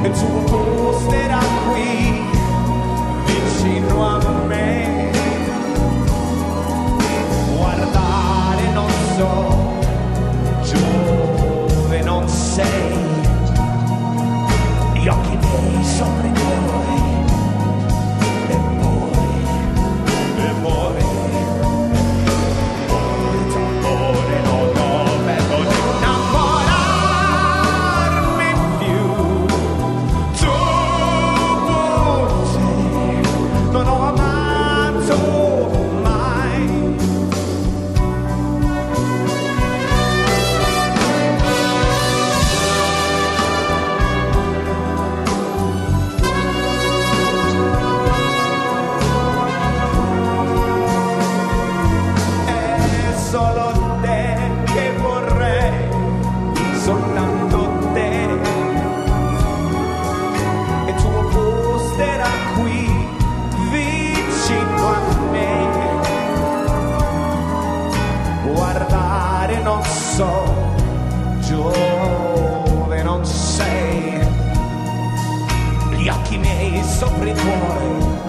il tuo posterà qui vicino a me. Guardare non so dove non sei, gli occhi miei sopra i tuoi, e poi t'amore non ho verbo di innamorarmi più. Tu non ho amato mai. È solo te che vorrei, soltanto te, e tu posterà qui vicino a me. Guardare non so dove non sei, gli occhi miei sopra i tuoi,